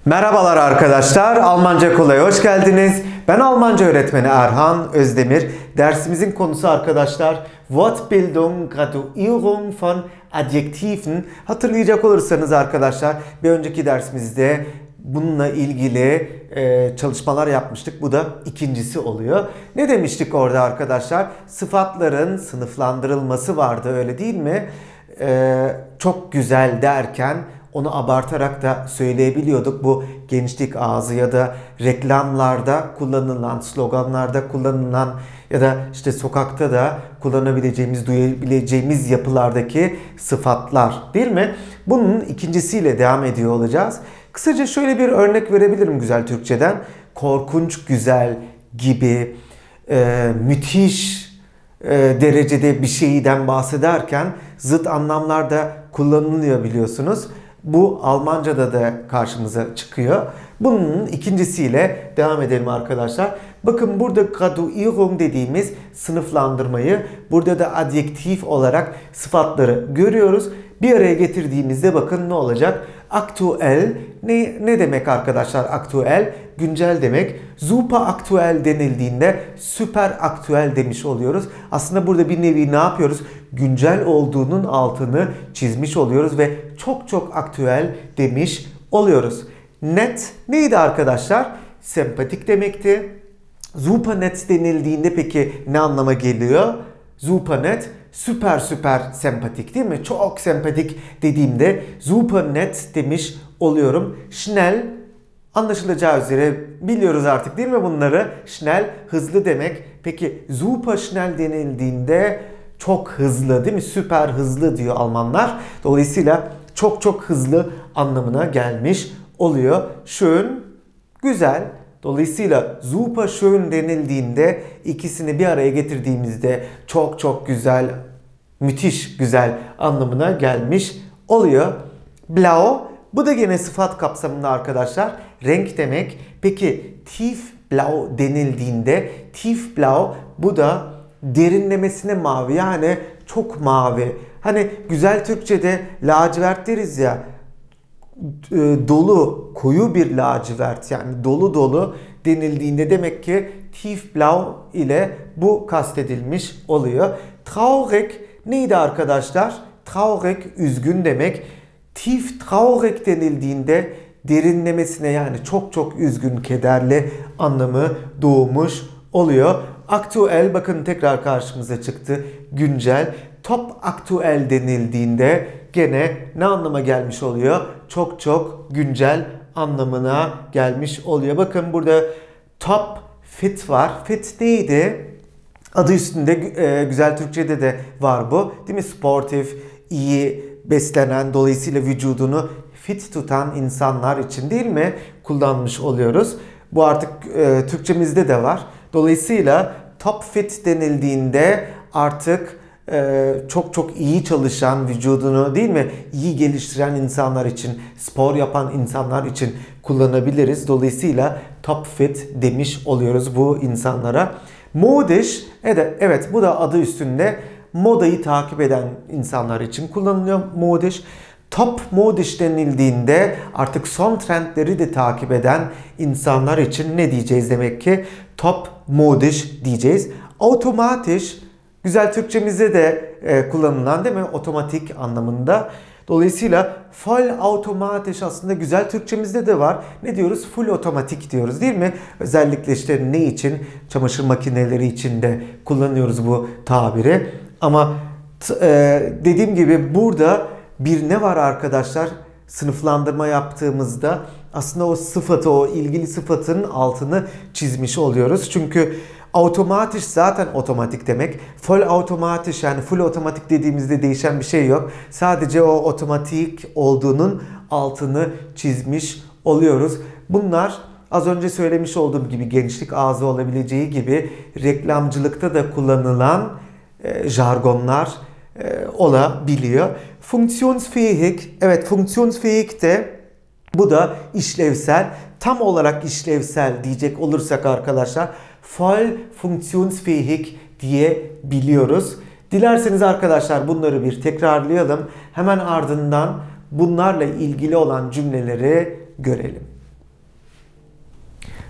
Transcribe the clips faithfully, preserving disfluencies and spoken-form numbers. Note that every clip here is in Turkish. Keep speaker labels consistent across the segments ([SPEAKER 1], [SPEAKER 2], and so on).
[SPEAKER 1] Merhabalar arkadaşlar, Almanca Kolay'a hoş geldiniz. Ben Almanca öğretmeni Erhan Özdemir. Dersimizin konusu arkadaşlar Wortbildung, Graduierung von Adjektiven. Hatırlayacak olursanız arkadaşlar bir önceki dersimizde bununla ilgili e, çalışmalar yapmıştık. Bu da ikincisi oluyor. Ne demiştik orada arkadaşlar? Sıfatların sınıflandırılması vardı, öyle değil mi? E, çok güzel derken onu abartarak da söyleyebiliyorduk. Bu gençlik ağzı ya da reklamlarda kullanılan, sloganlarda kullanılan ya da işte sokakta da kullanabileceğimiz, duyabileceğimiz yapılardaki sıfatlar, değil mi? Bunun ikincisiyle devam ediyor olacağız. Kısaca şöyle bir örnek verebilirim güzel Türkçeden. Korkunç güzel gibi, e, müthiş e, derecede bir şeyden bahsederken zıt anlamlarda kullanılıyor biliyorsunuz. Bu Almanca'da da karşımıza çıkıyor. Bunun ikincisiyle devam edelim arkadaşlar. Bakın burada Graduierung dediğimiz sınıflandırmayı, burada da adjektif olarak sıfatları görüyoruz. Bir araya getirdiğimizde bakın ne olacak? Aktuell ne, ne demek arkadaşlar? Aktuell güncel demek. Super aktuell denildiğinde süper aktüel demiş oluyoruz. Aslında burada bir nevi ne yapıyoruz? Güncel olduğunun altını çizmiş oluyoruz ve çok çok aktüel demiş oluyoruz. Net neydi arkadaşlar? Sempatik demekti. Super net denildiğinde peki ne anlama geliyor? Super net süper süper sempatik, değil mi? Çok sempatik dediğimde super net demiş oluyorum. Schnell anlaşılacağı üzere biliyoruz artık, değil mi bunları? Schnell hızlı demek. Peki super schnell denildiğinde çok hızlı, değil mi? Süper hızlı diyor Almanlar. Dolayısıyla çok çok hızlı anlamına gelmiş oluyor. Schön güzel. Dolayısıyla super schön denildiğinde ikisini bir araya getirdiğimizde çok çok güzel, müthiş güzel anlamına gelmiş oluyor. Blau, bu da gene sıfat kapsamında arkadaşlar. Renk demek. Peki tiefblau denildiğinde tiefblau, bu da derinlemesine mavi, yani çok mavi. Hani güzel Türkçe'de lacivert deriz ya. Dolu, koyu bir lacivert, yani dolu dolu denildiğinde demek ki tiefblau ile bu kastedilmiş oluyor. Traurig neydi arkadaşlar? Traurig üzgün demek. Tief traurig denildiğinde derinlemesine, yani çok çok üzgün, kederli anlamı doğmuş oluyor. Aktuell bakın tekrar karşımıza çıktı. Güncel. Top aktuell denildiğinde gene ne anlama gelmiş oluyor? Çok çok güncel anlamına gelmiş oluyor. Bakın burada top fit var. Fit neydi? Adı üstünde, e, güzel Türkçe'de de var bu. Değil mi? Sportif, iyi beslenen, dolayısıyla vücudunu fit tutan insanlar için, değil mi? Kullanmış oluyoruz. Bu artık e, Türkçemizde de var. Dolayısıyla top fit denildiğinde artık Ee, çok çok iyi çalışan, vücudunu, değil mi, iyi geliştiren insanlar için, spor yapan insanlar için kullanabiliriz. Dolayısıyla top fit demiş oluyoruz bu insanlara. Modisch, evet, evet bu da adı üstünde modayı takip eden insanlar için kullanılıyor modisch. Top modisch denildiğinde artık son trendleri de takip eden insanlar için ne diyeceğiz demek ki? Top modisch diyeceğiz. Automatisch, güzel Türkçemizde de e, kullanılan, değil mi? Otomatik anlamında. Dolayısıyla voll automatisch aslında güzel Türkçemizde de var. Ne diyoruz? Full otomatik diyoruz, değil mi? Özellikle işte ne için? Çamaşır makineleri için de kullanıyoruz bu tabiri. Ama e, dediğim gibi burada bir ne var arkadaşlar? Sınıflandırma yaptığımızda aslında o sıfatı, o ilgili sıfatın altını çizmiş oluyoruz. Çünkü automatisch zaten otomatik demek. Full automatisch, yani full otomatik dediğimizde değişen bir şey yok. Sadece o otomatik olduğunun altını çizmiş oluyoruz. Bunlar az önce söylemiş olduğum gibi gençlik ağzı olabileceği gibi reklamcılıkta da kullanılan e, jargonlar e, olabiliyor. Funktionsfähig, evet funktionsfähig de bu da işlevsel. Tam olarak işlevsel diyecek olursak arkadaşlar voll funktionsfähig diyebiliyoruz. Dilerseniz arkadaşlar bunları bir tekrarlayalım. Hemen ardından bunlarla ilgili olan cümleleri görelim.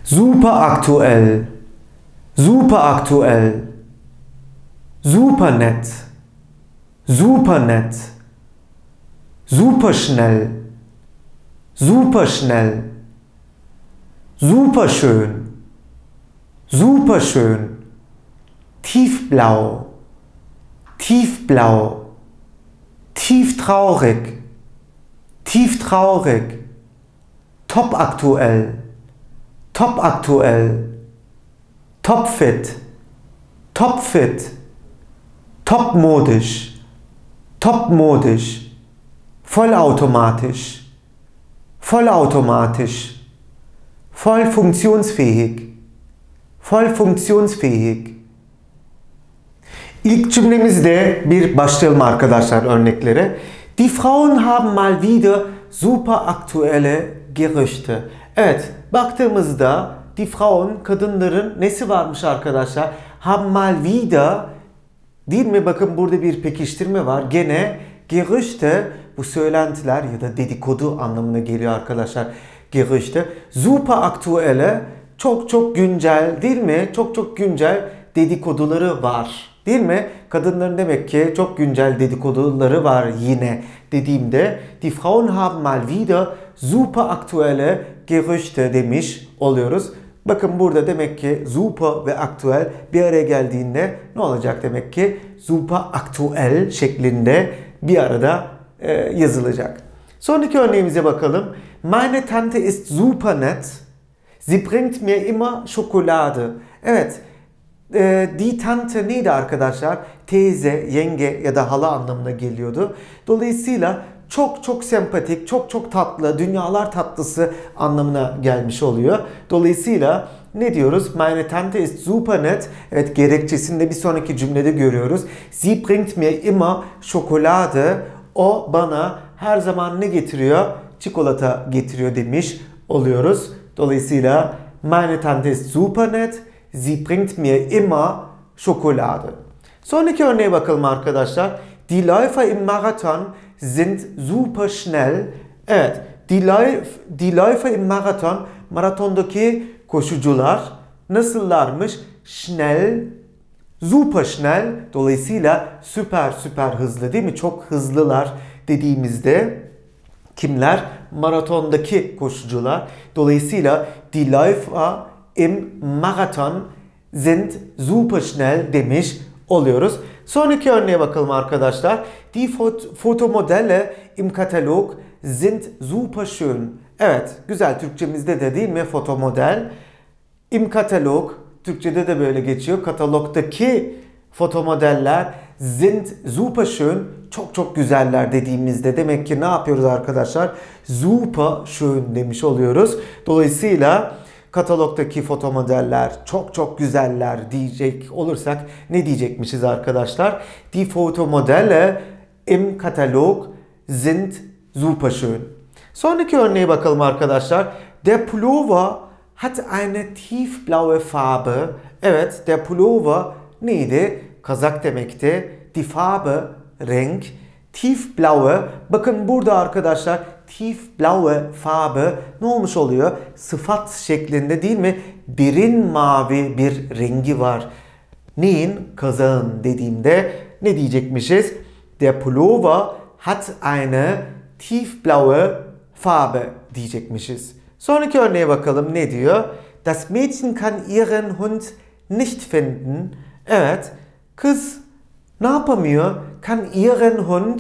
[SPEAKER 1] Super aktuell. Super aktuell. Super nett. Super nett. Super schnell. Super schnell. Super schön. Super schön. Tiefblau. Tiefblau. Tieftraurig. Tieftraurig. Topaktuell. Topaktuell. Topfit. Topfit. Topmodisch. Topmodisch. Vollautomatisch. Vollautomatisch. Voll funktionsfähig. Voll funktionsfähig. İlk cümlemizde bir başlayalım arkadaşlar örneklere. Die Frauen haben mal wieder super aktuelle Gerüchte. Evet, baktığımızda die Frauen, kadınların nesi varmış arkadaşlar? Haben mal wieder, değil mi? Bakın burada bir pekiştirme var. Gene Gerüchte, bu söylentiler ya da dedikodu anlamına geliyor arkadaşlar. Gerüchte. Super aktuelle, çok çok güncel, değil mi? Çok çok güncel dedikoduları var. Değil mi? Kadınların demek ki çok güncel dedikoduları var yine dediğimde die Frauen haben mal wieder super aktuelle Gerüchte demiş oluyoruz. Bakın burada demek ki super ve aktuell bir araya geldiğinde ne olacak demek ki? Super aktuell şeklinde bir arada e, yazılacak. Sonraki örneğimize bakalım. Meine Tante ist super nett. Sie bringt mir immer Schokolade. Evet. E, die Tante neydi arkadaşlar? Teyze, yenge ya da hala anlamına geliyordu. Dolayısıyla çok çok sempatik, çok çok tatlı, dünyalar tatlısı anlamına gelmiş oluyor. Dolayısıyla ne diyoruz? Meine Tante ist super nett. Evet, gerekçesinde bir sonraki cümlede görüyoruz. Sie bringt mir immer Schokolade. O bana her zaman ne getiriyor? Çikolata getiriyor demiş oluyoruz. Dolayısıyla meine Tante ist super nett. Sie bringt mir immer Schokolade. Sonraki örneğe bakalım arkadaşlar. Die Läufer im Marathon sind super schnell. Evet, die, Läuf, die Läufer im Marathon, maratondaki koşucular nasıllarmış? Schnell, super schnell. Dolayısıyla süper süper hızlı, değil mi? Çok hızlılar dediğimizde kimler? Maratondaki koşucular. Dolayısıyla die Läufer im Marathon sind super schnell demiş oluyoruz. Sonraki örneğe bakalım arkadaşlar. Die Fotomodelle im Katalog sind super schön. Evet, güzel Türkçemizde de değil mi? Fotomodel. Im Katalog, Türkçede de böyle geçiyor. Katalogdaki fotomodeller sind super schön. Çok çok güzeller dediğimizde demek ki ne yapıyoruz arkadaşlar? Super schön demiş oluyoruz. Dolayısıyla katalogdaki fotomodeller çok çok güzeller diyecek olursak ne diyecekmişiz arkadaşlar? Die Fotomodelle im Katalog sind super schön. Sonraki örneğe bakalım arkadaşlar. Der Pullover hat eine tiefblaue Farbe. Evet, der Pullover neydi? Kazak demekti. Die Farbe, renk. Tiefblaue. Bakın burada arkadaşlar tiefblaue Farbe ne olmuş oluyor? Sıfat şeklinde, değil mi? Derin mavi bir rengi var. Neyin? Kazağın dediğimde ne diyecekmişiz? Der Pullover hat eine tiefblaue Farbe diyecekmişiz. Sonraki örneğe bakalım ne diyor? Das Mädchen kann ihren Hund nicht finden. Evet, kız ne yapamıyor? Kann ihren Hund,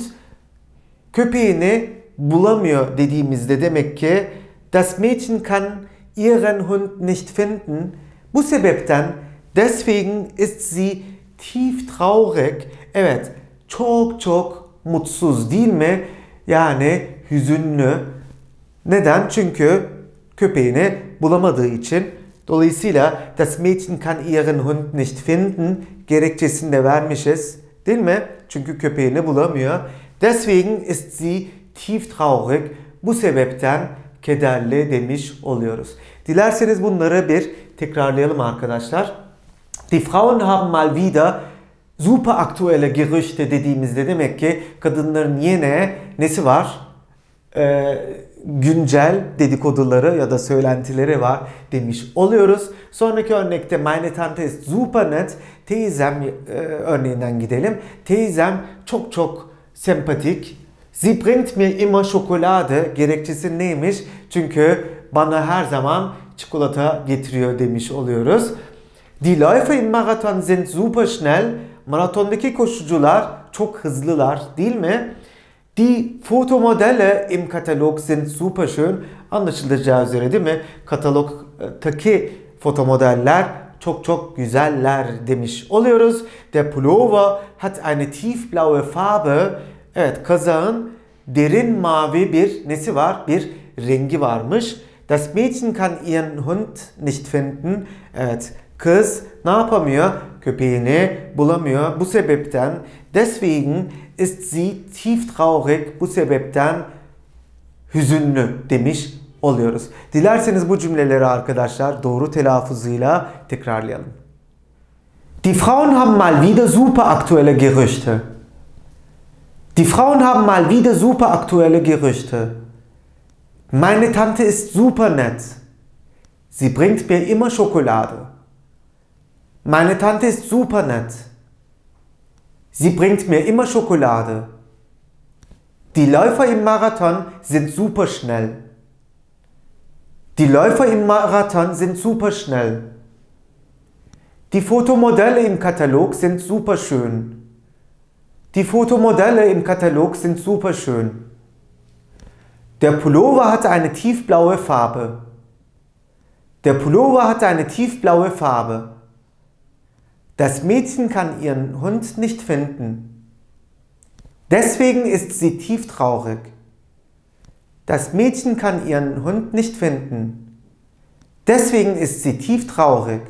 [SPEAKER 1] köpeğini bulamıyor dediğimizde demek ki das Mädchen kann ihren Hund nicht finden. Bu sebepten deswegen ist sie tief traurig. Evet, çok çok mutsuz, değil mi? Yani hüzünlü. Neden? Çünkü köpeğini bulamadığı için. Dolayısıyla das Mädchen kann ihren Hund nicht finden gerekçesini de vermişiz. Değil mi? Çünkü köpeğini bulamıyor. Deswegen ist sie tief traurig. Bu sebepten kederli demiş oluyoruz. Dilerseniz bunları bir tekrarlayalım arkadaşlar. Die Frauen haben mal wieder super aktuelle Gerüchte dediğimizde demek ki kadınların yine nesi var? Ee, güncel dedikoduları ya da söylentileri var demiş oluyoruz. Sonraki örnekte meine Tante ist super nett. Teyzem e, örneğinden gidelim. Teyzem çok çok sempatik. Sie bringt mir immer Schokolade. Gerekçesi neymiş? Çünkü bana her zaman çikolata getiriyor demiş oluyoruz. Die Läufer im Marathon sind super schnell. Maratondaki koşucular çok hızlılar değil mi? Die Fotomodelle im Katalog sind super schön. Anlaşılacağı üzere değil mi? Katalogdaki fotomodeller çok çok güzeller demiş oluyoruz. Der Pullover hat eine tiefblaue Farbe. Evet, kazağın derin mavi bir nesi var? Bir rengi varmış. Das Mädchen kann ihren Hund nicht finden. Evet, kız ne yapamıyor? Köpeğini bulamıyor. Bu sebepten deswegen ist sie tief traurig. Bu sebepten hüzünlü demiş oluyoruz. Dilerseniz bu cümleleri arkadaşlar doğru telaffuzuyla tekrarlayalım. Die Frauen haben mal wieder super aktuelle Gerüchte. Die Frauen haben mal wieder super aktuelle Gerüchte. Meine Tante ist super nett. Sie bringt mir immer Schokolade. Meine Tante ist super nett. Sie bringt mir immer Schokolade. Die Läufer im Marathon sind super schnell. Die Läufer im Marathon sind super schnell. Die Fotomodelle im Katalog sind super schön. Die Fotomodelle im Katalog sind super schön. Der Pullover hat eine tiefblaue Farbe. Der Pullover hat eine tiefblaue Farbe. Das Mädchen kann ihren Hund nicht finden. Deswegen ist sie tief traurig. Das Mädchen kann ihren Hund nicht finden. Deswegen ist sie tief traurig.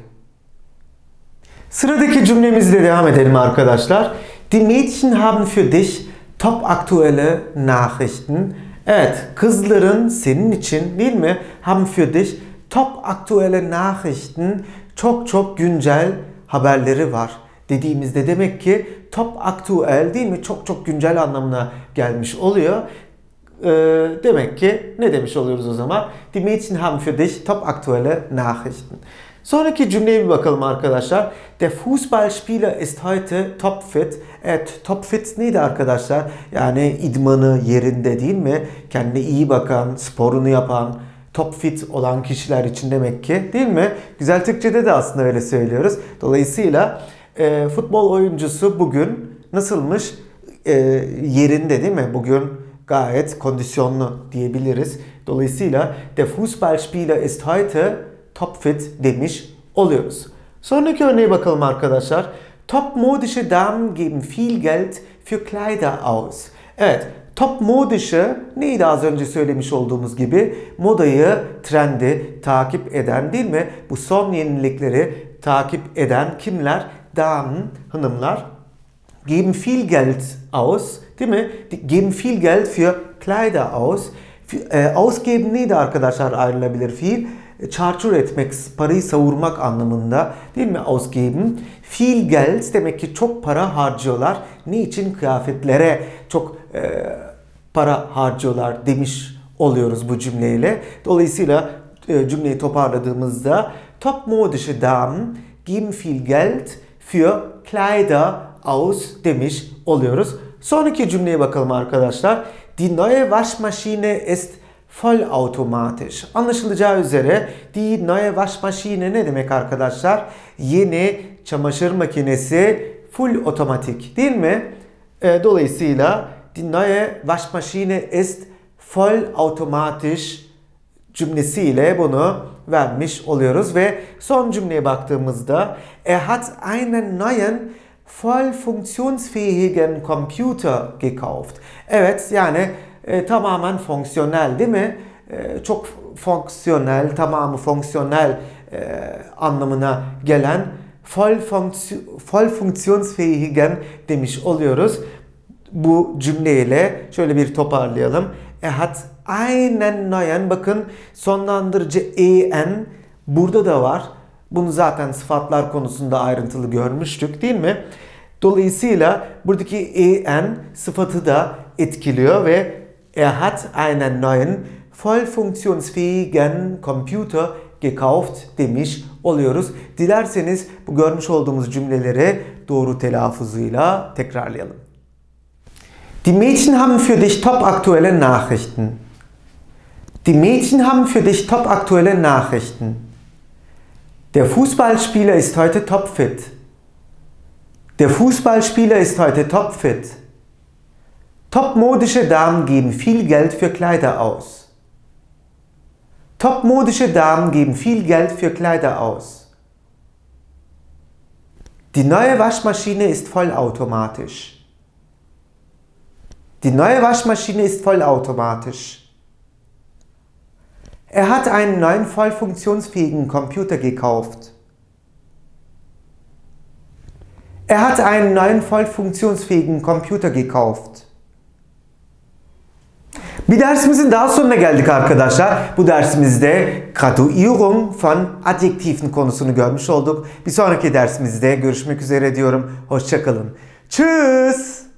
[SPEAKER 1] Sıradaki cümlemizle devam edelim arkadaşlar. Die Mädchen haben für dich top aktuelle Nachrichten. Evet, kızların senin için değil mi? Haben für dich top aktuelle Nachrichten. Çok çok güncel haberleri var dediğimizde demek ki top aktuell değil mi? Çok çok güncel anlamına gelmiş oluyor. Ee, demek ki ne demiş oluyoruz o zaman? Die Mädchen haben für dich top aktuelle Nachrichten. Sonraki cümleye bir bakalım arkadaşlar. Der Fußballspieler ist heute topfit. Evet, topfit neydi arkadaşlar? Yani idmanı yerinde değil mi? Kendine iyi bakan, sporunu yapan, topfit olan kişiler için demek ki değil mi? Güzel Türkçe'de de aslında öyle söylüyoruz. Dolayısıyla e, futbol oyuncusu bugün nasılmış? E, yerinde değil mi? Bugün gayet kondisyonlu diyebiliriz. Dolayısıyla der Fußballspieler ist heute topfit demiş oluyoruz. Sonraki örneğe bakalım arkadaşlar. Topmodische Damen geben viel Geld für Kleider aus. Evet, topmodische neydi az önce söylemiş olduğumuz gibi? Modayı, trendi takip eden değil mi? Bu son yenilikleri takip eden kimler? Damen, hanımlar. Geben viel Geld aus, değil mi? Geben viel Geld für Kleider aus. E, ausgeben neydi arkadaşlar ayrılabilir fiil? Çarçur etmek, parayı savurmak anlamında değil mi? Ausgeben. Viel Geld demek ki çok para harcıyorlar. Niçin? Kıyafetlere çok e, para harcıyorlar demiş oluyoruz bu cümleyle. Dolayısıyla e, cümleyi toparladığımızda topmodische Damen geben viel Geld für Kleider aus demiş oluyoruz. Sonraki cümleye bakalım arkadaşlar. Die neue Waschmaschine ist vollautomatisch. Anlaşılacağı üzere die neue Waschmaschine ne demek arkadaşlar? Yeni çamaşır makinesi full otomatik değil mi? E, dolayısıyla die neue Waschmaschine ist vollautomatisch cümlesiyle bunu vermiş oluyoruz ve son cümleye baktığımızda er hat einen neuen voll funktionsfähigen Computer gekauft. Evet, yani e, tamamen fonksiyonel değil mi? E, çok fonksiyonel, tamamı fonksiyonel e, anlamına gelen voll, voll funktionsfähigen demiş oluyoruz. Bu cümleyle şöyle bir toparlayalım. Er hat einen neuen, bakın sonlandırıcı en burada da var. Bunu zaten sıfatlar konusunda ayrıntılı görmüştük değil mi? Dolayısıyla buradaki en sıfatı da etkiliyor ve er hat einen neuen voll funktionsfähigen Computer gekauft demiş oluyoruz. Dilerseniz bu görmüş olduğumuz cümleleri doğru telaffuzuyla tekrarlayalım. Die Mädchen haben für dich top aktuelle Nachrichten. Die Mädchen haben für dich top aktuelle Nachrichten. Der Fußballspieler ist heute topfit. Der Fußballspieler ist heute topfit. Topmodische Damen geben viel Geld für Kleider aus. Topmodische Damen geben viel Geld für Kleider aus. Die neue Waschmaschine ist vollautomatisch. Die neue Waschmaschine ist vollautomatisch. Er hat einen neuen voll funktionsfähigen Computer gekauft. Er hat einen neuen voll funktionsfähigen Computer gekauft. Bir dersimizin daha sonuna geldik arkadaşlar. Bu dersimizde Graduierung von Adjektiven konusunu görmüş olduk. Bir sonraki dersimizde görüşmek üzere diyorum. Hoşça kalın. Tschüss.